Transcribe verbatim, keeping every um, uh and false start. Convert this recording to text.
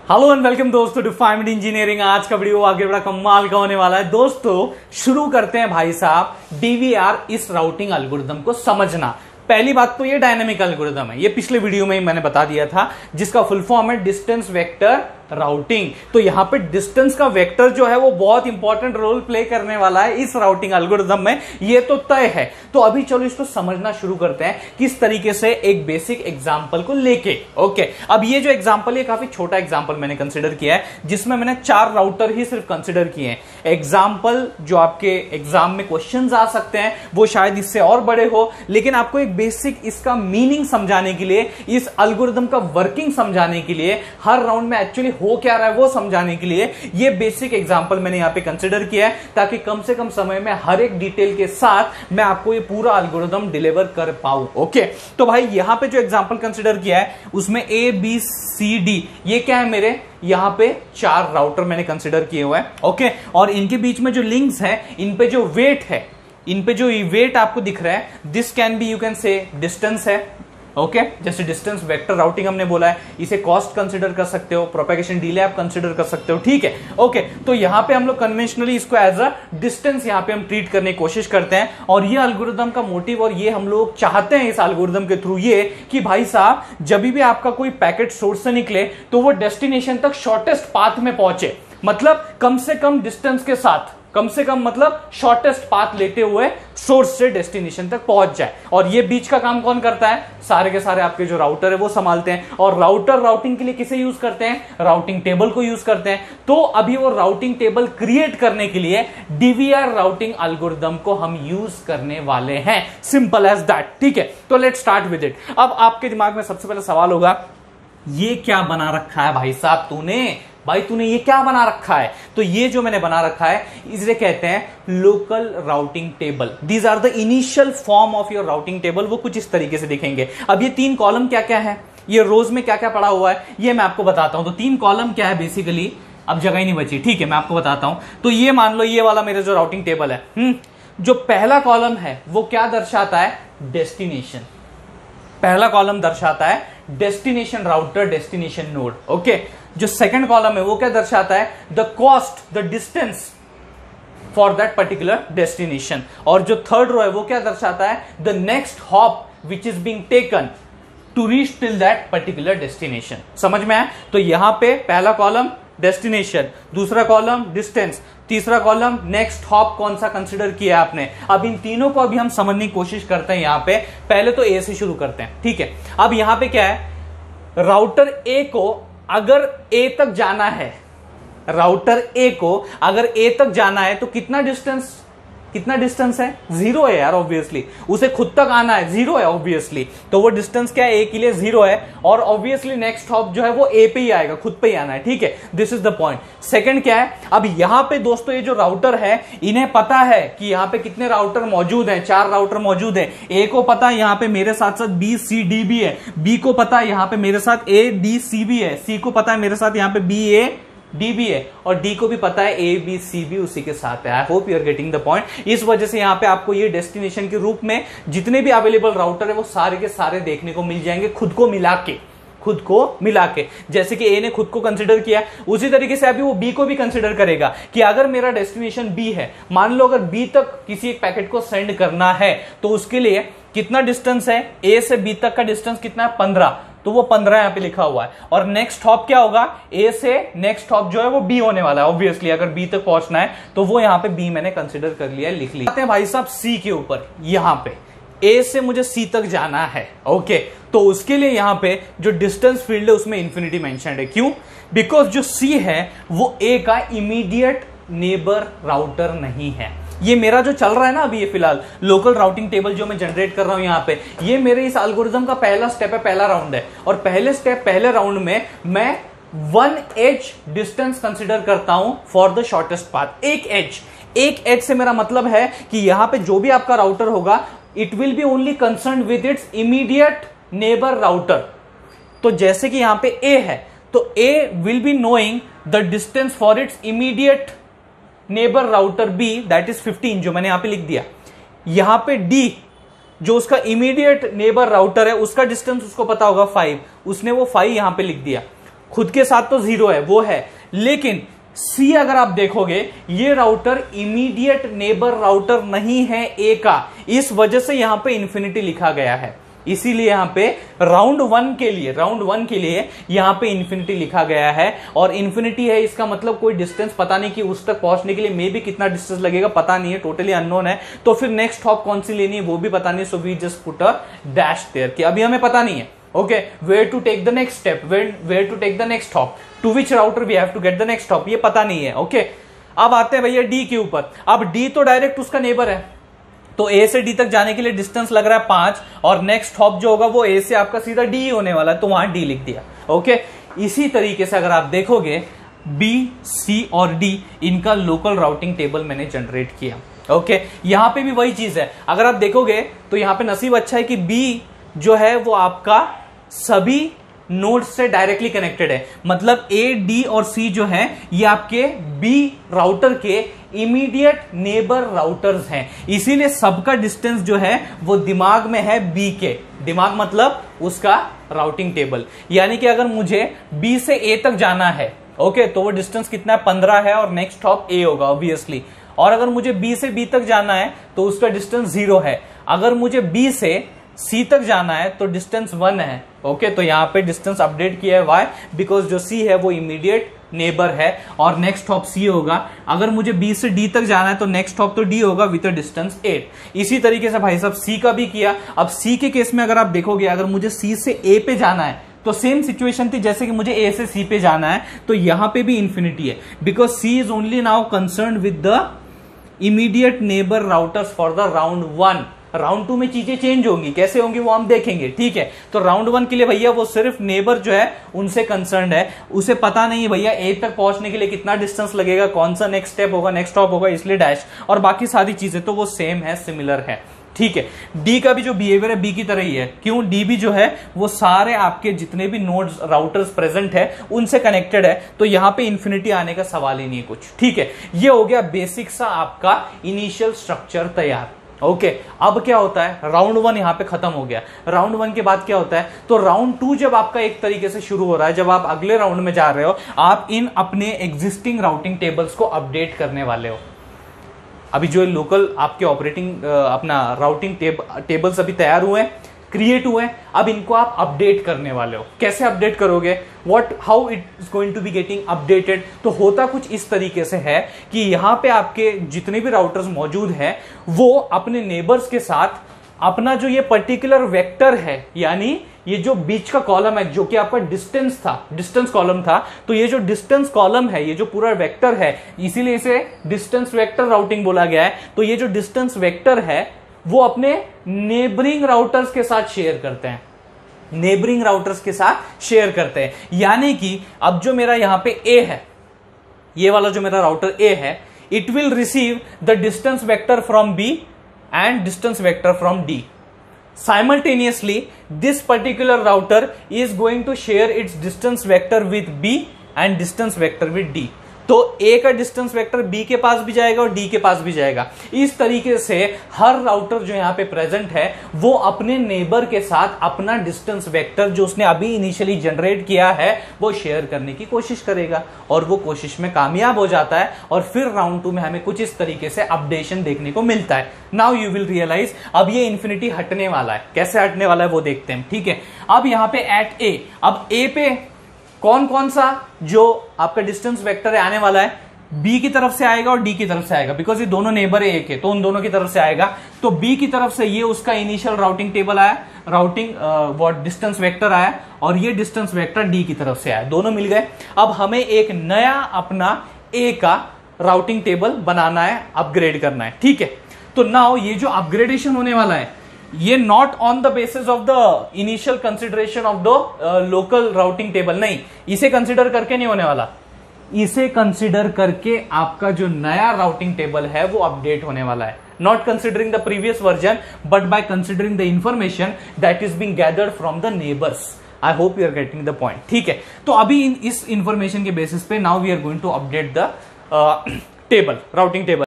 Hello and welcome दोस्तों to five minute engineering. आज का वीडियो आगे बड़ा कमाल का होने वाला है। दोस्तों शुरू करते हैं भाई साहब डीवीआर इस राउटिंग एल्गोरिथम को समझना। पहली बात तो ये डायनेमिक एल्गोरिथम है, ये पिछले वीडियो में ही मैंने बता दिया था, जिसका फुल फॉर्म है डिस्टेंस वेक्टर राउटिंग। तो यहां पे डिस्टेंस का वेक्टर जो है वो बहुत इंपॉर्टेंट रोल प्ले करने वाला है इस राउटिंग एल्गोरिथम में, ये तो तय है। तो अभी चलो इसको समझना शुरू करते हैं किस तरीके से, एक बेसिक एग्जांपल को लेके। ओके, अब ये जो एग्जांपल, ये काफी छोटा एग्जांपल मैंने कंसीडर किया है, जिसमें मैंने चार राउटर ही सिर्फ कंसीडर किए हैं। एग्जांपल जो आपके एग्जाम में क्वेश्चंस आ सकते हैं वो शायद इससे और बड़े हो, लेकिन आपको एक बेसिक इसका मीनिंग समझाने के लिए, इस एल्गोरिथम का वर्किंग समझाने के लिए, हर राउंड में एक्चुअली हो क्या रहा है वो समझाने के लिए ये बेसिक एग्जांपल मैंने यहां पे कंसीडर किया है, ताकि कम से कम समय में हर एक डिटेल के साथ मैं आपको ये पूरा एल्गोरिथम डिलीवर कर पाऊं। ओके, तो भाई यहां पे जो एग्जांपल कंसीडर किया है उसमें ए बी सी डी, ये क्या है मेरे, यहां पे चार राउटर मैंने कंसीडर किए हुए हैं। ओके, और इनके बीच में जो लिंक्स है, इन पे जो वेट है, इन पे जो वेट आपको दिख रहा है, this can be, you can say distance है। Okay okay? जैसे डिस्टेंस वेक्टर राउटिंग हमने बोला है, इसे कॉस्ट कंसीडर कर सकते हो, प्रोपेगेशन डिले आप कंसीडर कर सकते हो। ठीक है, ओके okay, तो यहां पे हम लोग कन्वेंशनली इसको एज अ डिस्टेंस यहां पे हम ट्रीट करने की कोशिश करते हैं। और ये एल्गोरिथम का मोटिव, और ये हम लोग चाहते हैं इस एल्गोरिथम के थ्रू ये कि भाई साहब जब भी आपका कोई पैकेट सोर्स से निकले तो वो डेस्टिनेशन तक शॉर्टेस्ट पाथ में पहुंचे, मतलब कम से कम डिस्टेंस के साथ, कम से कम मतलब शॉर्टेस्ट पाथ लेते हुए सोर्स से डेस्टिनेशन तक पहुंच जाए। और ये बीच का काम कौन करता है? सारे के सारे आपके जो राउटर है वो संभालते हैं। और राउटर राउटिंग के लिए किसे यूज करते हैं? राउटिंग टेबल को यूज करते हैं। तो अभी वो राउटिंग टेबल क्रिएट करने के लिए डीवीआर राउटिंग एल्गोरिथम को हम यूज करने वाले हैं। Simple as that. ठीक है, तो लेट्स स्टार्ट विद इट। अब आपके दिमाग में सबसे पहले सवाल होगा, ये क्या बना रखा है भाई साहब तूने, भाई तूने ये क्या बना रखा है? तो ये जो मैंने बना रखा है इसे कहते हैं local routing table. These are the initial form of your routing table. वो कुछ इस तरीके से दिखेंगे। अब ये तीन कॉलम क्या क्या है, ये रोज में क्या क्या पड़ा हुआ है, ये मैं आपको बताता हूं। तो तीन कॉलम क्या है बेसिकली, अब जगह ही नहीं बची। ठीक है, मैं आपको बताता हूं। तो ये मान लो ये वाला मेरा जो राउटिंग टेबल है, हम्म जो पहला कॉलम है वो क्या दर्शाता है? डेस्टिनेशन। पहला कॉलम दर्शाता है destination router, destination node. Okay, जो सेकंड कॉलम है वो क्या दर्शाता है? The cost, the distance for that particular destination. और जो थर्ड रो है वो क्या दर्शाता है? The next hop which is being taken to reach till that particular destination. समझ में आया? तो यहां पे पहला कॉलम डेस्टिनेशन, दूसरा कॉलम डिस्टेंस, तीसरा कॉलम नेक्स्ट हॉप कौन सा कंसीडर किया आपने। अब इन तीनों को अभी हम समझने की कोशिश करते हैं। यहां पे पहले तो ए से शुरू करते हैं। ठीक है, अब यहां पे क्या है, राउटर ए को अगर ए तक जाना है, राउटर ए को अगर ए तक जाना है तो कितना डिस्टेंस, कितना डिस्टेंस है? जीरो है यार, ऑब्वियसली। उसे खुद तक आना है, जीरो है ऑब्वियसली। तो वो डिस्टेंस क्या है? ए के लिए जीरो है। और ऑब्वियसली नेक्स्ट हॉप जो है वो ए पे ही आएगा, खुद पे ही आना है। ठीक है, this is the point. Second क्या है, अब यहां पे दोस्तों ये जो राउटर है इन्हें पता है कि यहां पे कितने राउटर मौजूद हैं, चार राउटर मौजूद है। ए को पता है यहां पे मेरे साथ साथ बी सी डी भी है, बी को पता है यहां पे मेरे साथ ए डी सी भी है, सी को पता है मेरे साथ यहां पे बी ए डी भी है, और डी को भी पता है ए बी सी भी उसी के साथ है। I hope you are getting the point. इस वजह से यहां पे आपको ये डेस्टिनेशन के रूप में जितने भी अवेलेबल राउटर है वो सारे के सारे देखने को मिल जाएंगे, खुद को मिला के, खुद को मिला के। जैसे कि ए ने खुद को कंसीडर किया, उसी तरीके से अभी वो बी को भी कंसीडर करेगा कि अगर मेरा डेस्टिनेशन बी है, मान लो अगर बी तक किसी एक पैकेट को सेंड करना है तो उसके लिए कितना डिस्टेंस है? ए से बी तक का डिस्टेंस कितना है? पंद्रह। तो वो पंद्रह यहां पे लिखा हुआ है। और नेक्स्ट हॉप क्या होगा? ए से नेक्स्ट हॉप जो है वो बी होने वाला है। ऑब्वियसली अगर बी तक पहुंचना है तो वो यहां पे बी मैंने कंसीडर कर लिया है, लिख लिया। आते हैं भाई साहब सी के ऊपर। यहां पे ए से मुझे सी तक जाना है। ओके, तो उसके लिए यहां पे जो डिस्टेंस फील्ड है उसमें इंफिनिटी मेंशन्ड है। क्यों? बिकॉज जो सी है वो ए का इमीडिएट नेबर राउटर नहीं है। ये मेरा जो चल रहा है ना अभी, ये फिलहाल लोकल राउटिंग टेबल जो मैं जनरेट कर रहा हूं यहां पे, ये मेरे इस एल्गोरिथम का पहला स्टेप है, पहला राउंड है। और पहले स्टेप, पहले राउंड में मैं वन एज डिस्टेंस कंसीडर करता हूं फॉर द शॉर्टेस्ट पाथ। एक एज, एक एज से मेरा मतलब है कि यहां पे जो भी आपका राउटर होगा, it will be only concern with its immediate neighbour router. तो जैसे कि यहां पे ए है, तो A will be knowing the distance for its immediate neighbour router B, that is fifteen, जो मैंने यहां पे लिख दिया। यहां पे डी जो उसका इमीडिएट नेबर राउटर है उसका डिस्टेंस उसको पता होगा फाइव, उसने वो फाइव यहां पे लिख दिया। खुद के साथ तो जीरो है, वो है, लेकिन सी अगर आप देखोगे ये राउटर इमीडिएट नेबर राउटर नहीं है ए का, इस वजह से यहां पे इंफिनिटी लिखा गया है। इसीलिए यहां पे राउंड वन के लिए राउंड वन के लिए यहां पे इंफिनिटी लिखा गया है। और इंफिनिटी है इसका मतलब कोई डिस्टेंस पता नहीं कि उस तक पहुंचने के लिए मे भी कितना डिस्टेंस लगेगा, पता नहीं है, टोटली अननोन है। तो फिर नेक्स्ट हॉप कौन सी लेनी है वो भी पता नहीं, so we just put a dash there कि अभी हमें पता नहीं है। Okay, where to take the next step, where to take the next hop, to which router we have to get the next hop, ये पता नहीं है। ओके, अब आते हैं भैया डी के ऊपर। अब डी तो डायरेक्ट उसका नेबर है, तो ए से डी तक जाने के लिए डिस्टेंस लग रहा है पांच, और नेक्स्ट हॉप जो होगा वो ए से आपका सीधा डी होने वाला है, तो वहां डी लिख दिया। ओके, इसी तरीके से अगर आप देखोगे बी, सी और डी, इनका लोकल राउटिंग टेबल मैंने जनरेट किया। ओके, यहां पे भी वही चीज है, अगर आप देखोगे तो यहां पे नसीब अच्छा है कि बी जो है वो आपका सभी नोड्स से डायरेक्टली कनेक्टेड है, मतलब ए, डी और सी जो है ये आपके बी राउटर के इमीडिएट नेबर राउटर्स हैं, इसीलिए सबका डिस्टेंस जो है वो दिमाग में है बी के। दिमाग मतलब उसका राउटिंग टेबल, यानी कि अगर मुझे बी से ए तक जाना है, ओके, तो वो डिस्टेंस कितना है, पंद्रह है, और नेक्स्ट हॉप ए होगा ऑब्वियसली। और अगर मुझे बी से बी तक जाना है तो उसका डिस्टेंस जीरो है। अगर मुझे बी से सी तक जाना है तो डिस्टेंस वन है। ओके, तो यहां पे डिस्टेंस अपडेट किया है, वाई, बिकॉज जो सी है वो इमीडिएट नेबर है, और नेक्स्ट हॉप सी होगा। अगर मुझे बी से डी तक जाना है तो नेक्स्ट हॉप तो डी होगा विद अ डिस्टेंस एट। इसी तरीके से भाई साहब सी का भी किया। अब सी के केस में अगर आप देखोगे, अगर मुझे सी से ए पे जाना है तो सेम सिचुएशन थी जैसे कि मुझे ए से सी पे जाना है, तो यहां पे भी इंफिनिटी है, because C is only now concern with the immediate neighbour routers for the round one. Round two में चीजें चेंज होंगी, कैसे होंगी वो हम देखेंगे, ठीक है। तो राउंड वन के लिए भैया वो सिर्फ नेबर जो है उनसे कंसर्न है, उसे पता नहीं है भैया ए तक पहुंचने के लिए कितना डिस्टेंस लगेगा, कौन सा नेक्स्ट स्टेप होगा, नेक्स्ट स्टॉप होगा, इसलिए डैश, और बाकी सारी चीजें तो वो सेम है, सिमिलर है, ठीक है। डी का भी जो बिहेवियर है बी की तरह ही है, क्यों, डी भी जो है वो सारे आपके जितने भी नोड्स राउटर्स प्रेजेंट है उनसे कनेक्टेड है, तो यहां पे इंफिनिटी आने का सवाल ही नहीं है कुछ, ठीक है। ये हो गया बेसिक सा आपका इनिशियल स्ट्रक्चर तैयार। ओके okay, अब क्या होता है, राउंड वन यहां पे खत्म हो गया। राउंड वन के बाद क्या होता है, तो राउंड टू जब आपका एक तरीके से शुरू हो रहा है, जब आप अगले राउंड में जा रहे हो, आप इन अपने एग्जिस्टिंग राउटिंग टेबल्स को अपडेट करने वाले हो। अभी जो लोकल आपके ऑपरेटिंग अपना राउटिंग टेब, टेबल्स अभी तैयार हुए हैं, क्रिएट हुए हैं, अब इनको आप अपडेट करने वाले हो। कैसे अपडेट करोगे, what how it is going to be getting updated, तो होता कुछ इस तरीके से है कि यहां पे आपके जितने भी राउटर्स मौजूद हैं वो अपने नेबर्स के साथ अपना जो ये पर्टिकुलर वेक्टर है, यानी ये जो बीच का कॉलम है जो कि आपका डिस्टेंस था, डिस्टेंस कॉलम था, तो ये जो डिस्टेंस कॉलम है, ये जो पूरा वेक्टर है, इसीलिए इसे डिस्टेंस वेक्टर राउटिंग बोला गया है। तो ये जो डिस्टेंस वेक्टर है वो अपने नेबरिंग राउटर्स के साथ शेयर करते हैं, नेबरिंग राउटर्स के साथ शेयर करते हैं। यानी कि अब जो मेरा यहां पे ए है, ये वाला जो मेरा राउटर ए है, it will receive the distance vector from B and distance vector from D. Simultaneously, this particular router is going to share its distance vector with B and distance vector with D. तो A का distance vector B के पास भी जाएगा और D के पास भी जाएगा। इस तरीके से हर राउटर जो यहाँ पे प्रेजेंट है वो अपने नेबर के साथ अपना डिस्टेंस वेक्टर जो उसने अभी इनिशियली जनरेट किया है वो शेयर करने की कोशिश करेगा, और वो कोशिश में कामयाब हो जाता है, और फिर राउंड टू में हमें कुछ इस तरीके से अपडेशन देखने को मिलता है। नाउ यू विल रियलाइज अब ये इन्फिनिटी हटने वाला है, कैसे हटने वाला है वो देखते हैं, ठीक है। अब यहाँ पे एट ए, अब ए पे कौन कौन सा जो आपका डिस्टेंस वेक्टर है आने वाला है, बी की तरफ से आएगा और डी की तरफ से आएगा, बिकॉज ये दोनों नेबर है एक है, तो उन दोनों की तरफ से आएगा। तो बी की तरफ से ये उसका इनिशियल राउटिंग टेबल आया, राउटिंग व्हाट डिस्टेंस वेक्टर आया, और ये डिस्टेंस वेक्टर डी की तरफ से आया, दोनों मिल गए। अब हमें एक नया अपना ए का राउटिंग टेबल बनाना है, अपग्रेड करना है, ठीक है। तो नाउ ये जो अपग्रेडेशन होने वाला है ये not on the basis of the initial consideration of the local routing table, नहीं, इसे कंसिडर करके नहीं होने वाला, इसे कंसिडर करके आपका जो नया राउटिंग टेबल है वो अपडेट होने वाला है। Not considering the previous version but by considering the information that is being gathered from the neighbours. I hope you are getting the point, ठीक है। तो अभी इन, इस इंफॉर्मेशन के बेसिस पे now we are going to update the table, routing table.